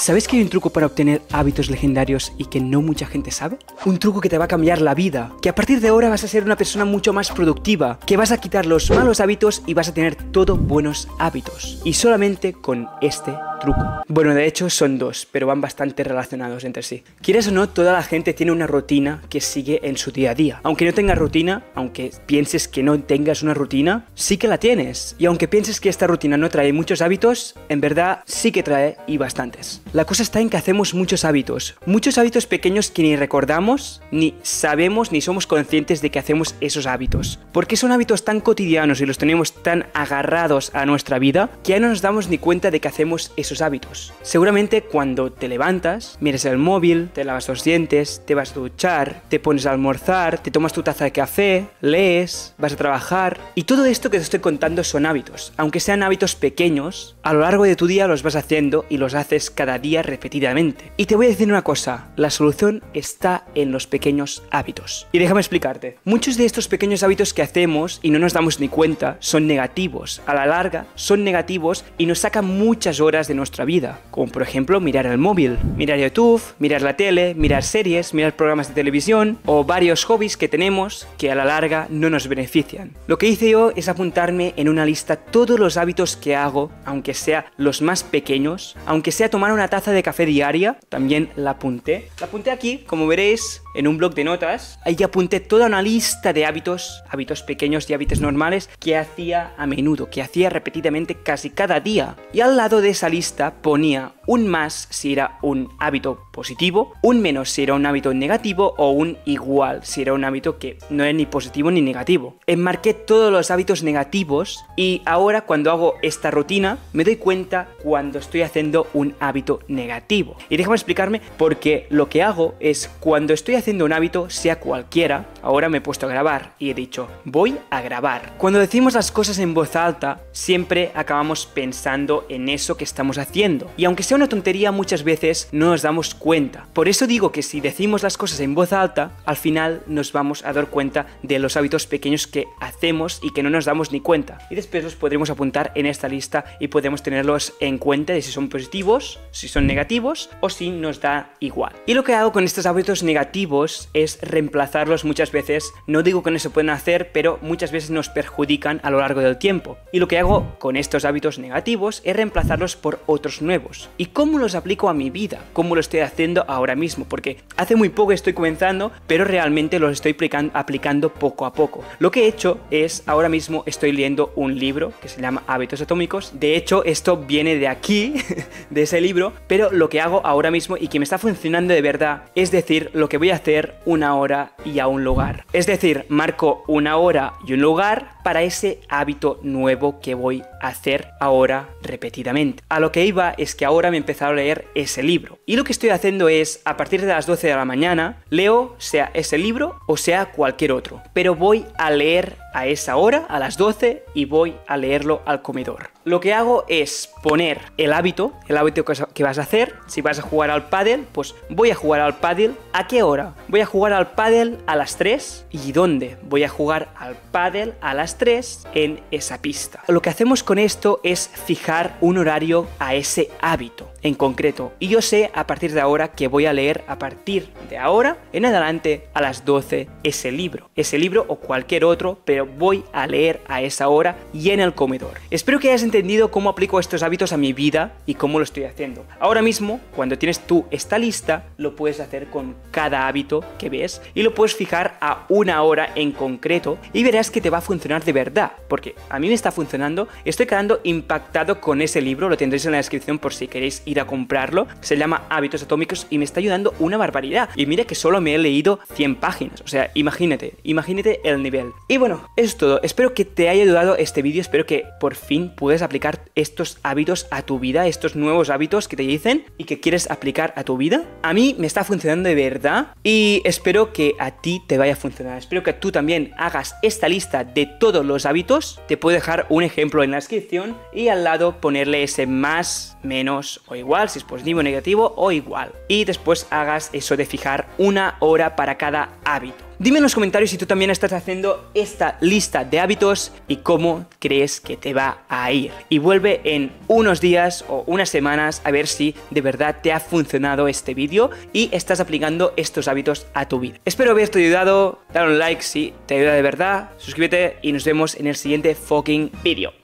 ¿Sabes que hay un truco para obtener hábitos legendarios y que no mucha gente sabe? Un truco que te va a cambiar la vida, que a partir de ahora vas a ser una persona mucho más productiva, que vas a quitar los malos hábitos y vas a tener todo buenos hábitos. Y solamente con este truco. Bueno, de hecho son dos, pero van bastante relacionados entre sí. Quieres o no, toda la gente tiene una rutina que sigue en su día a día. Aunque no tengas rutina, aunque pienses que no tengas una rutina, sí que la tienes. Y aunque pienses que esta rutina no trae muchos hábitos, en verdad sí que trae y bastantes. La cosa está en que hacemos muchos hábitos pequeños que ni recordamos, ni sabemos, ni somos conscientes de que hacemos esos hábitos. Porque son hábitos tan cotidianos y los tenemos tan agarrados a nuestra vida que ya no nos damos ni cuenta de que hacemos esos hábitos. Seguramente cuando te levantas, miras el móvil, te lavas los dientes, te vas a duchar, te pones a almorzar, te tomas tu taza de café, lees, vas a trabajar, y todo esto que te estoy contando son hábitos. Aunque sean hábitos pequeños, a lo largo de tu día los vas haciendo y los haces cada día repetidamente. Y te voy a decir una cosa, la solución está en los pequeños hábitos. Y déjame explicarte, muchos de estos pequeños hábitos que hacemos y no nos damos ni cuenta son negativos. A la larga son negativos y nos sacan muchas horas de nuestra vida, como por ejemplo mirar el móvil, mirar YouTube, mirar la tele, mirar series, mirar programas de televisión o varios hobbies que tenemos que a la larga no nos benefician. Lo que hice yo es apuntarme en una lista todos los hábitos que hago, aunque sea los más pequeños, aunque sea tomar una taza de café diaria, también la apunté. La apunté aquí, como veréis, en un bloc de notas. Ahí apunté toda una lista de hábitos pequeños y hábitos normales que hacía a menudo, que hacía repetidamente casi cada día. Y al lado de esa lista ponía un más si era un hábito positivo, un menos si era un hábito negativo o un igual si era un hábito que no era ni positivo ni negativo. Enmarqué todos los hábitos negativos y ahora cuando hago esta rutina me doy cuenta cuando estoy haciendo un hábito negativo. Y déjame explicarme, porque lo que hago es cuando estoy haciendo un hábito, sea cualquiera, ahora me he puesto a grabar y he dicho voy a grabar. Cuando decimos las cosas en voz alta siempre acabamos pensando en eso que estamos haciendo y aunque sea una tontería muchas veces no nos damos cuenta. Por eso digo que si decimos las cosas en voz alta al final nos vamos a dar cuenta de los hábitos pequeños que hacemos y que no nos damos ni cuenta, y después los podremos apuntar en esta lista y podemos tenerlos en cuenta de si son positivos, si son negativos o si nos da igual. Y lo que hago con estos hábitos negativos es reemplazarlos muchas veces. No digo que no se pueden hacer, pero muchas veces nos perjudican a lo largo del tiempo. Y lo que hago con estos hábitos negativos es reemplazarlos por otros nuevos. ¿Y cómo los aplico a mi vida? ¿Cómo lo estoy haciendo ahora mismo? Porque hace muy poco estoy comenzando, pero realmente los estoy aplicando poco a poco. Lo que he hecho es, ahora mismo estoy leyendo un libro que se llama Hábitos Atómicos. De hecho, esto viene de aquí, de ese libro, pero lo que hago ahora mismo y que me está funcionando de verdad es decir lo que voy a hacer una hora y a un lugar. Es decir, marco una hora y un lugar para ese hábito nuevo que voy a hacer ahora repetidamente. A lo que iba es que ahora me he empezado a leer ese libro. Y lo que estoy haciendo es, a partir de las 12 de la mañana, leo sea ese libro o sea cualquier otro. Pero voy a leer a esa hora, a las 12, y voy a leerlo al comedor. Lo que hago es poner el hábito que vas a hacer. Si vas a jugar al pádel, pues voy a jugar al pádel. ¿A qué hora? Voy a jugar al pádel a las 3. ¿Y dónde? Voy a jugar al pádel a las 3 en esa pista. Lo que hacemos con esto es fijar un horario a ese hábito en concreto. Y yo sé a partir de ahora que voy a leer a partir de ahora en adelante a las 12 ese libro. Ese libro o cualquier otro, pero voy a leer a esa hora y en el comedor. Espero que hayas entendido cómo aplico estos hábitos a mi vida y cómo lo estoy haciendo. Ahora mismo, cuando tienes tú esta lista, lo puedes hacer con cada hábito que ves y lo puedes fijar a una hora en concreto y verás que te va a funcionar de verdad, porque a mí me está funcionando. Estoy quedando impactado con ese libro, lo tendréis en la descripción por si queréis ir a comprarlo. Se llama Hábitos Atómicos y me está ayudando una barbaridad. Y mira que solo me he leído 100 páginas, o sea, imagínate el nivel. Y bueno, eso es todo. Espero que te haya ayudado este vídeo, espero que por fin puedas aplicar estos hábitos a tu vida, estos nuevos hábitos que te dicen y que quieres aplicar a tu vida. A mí me está funcionando de verdad y espero que a ti te vaya a funcionar. Espero que tú también hagas esta lista de todos los hábitos. Te puedo dejar un ejemplo en la descripción y al lado ponerle ese más, menos o igual, si es positivo, negativo o igual. Y después hagas eso de fijar una hora para cada hábito. Dime en los comentarios si tú también estás haciendo esta lista de hábitos y cómo crees que te va a ir. Y vuelve en unos días o unas semanas a ver si de verdad te ha funcionado este vídeo y estás aplicando estos hábitos a tu vida. Espero haberte ayudado, dale un like si te ayuda de verdad, suscríbete y nos vemos en el siguiente fucking vídeo.